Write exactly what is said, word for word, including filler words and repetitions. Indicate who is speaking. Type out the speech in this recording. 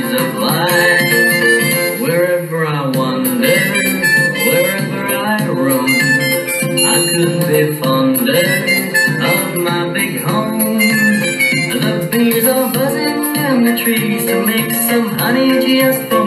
Speaker 1: days of life. Wherever I wander, wherever I roam, I couldn't be fonder of my big home. The bees are buzzing in the trees to make some honey just for